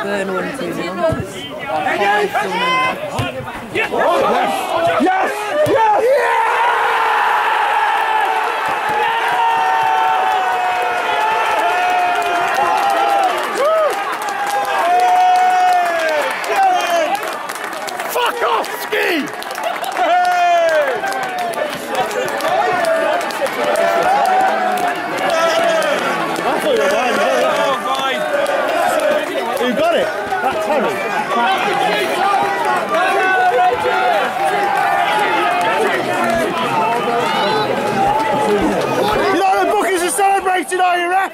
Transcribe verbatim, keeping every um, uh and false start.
Burn one two. Yes! Yes! Yes! Fuck off, Ski! Who got it? That's Harry. You know the bookies are celebrating, are you, ref?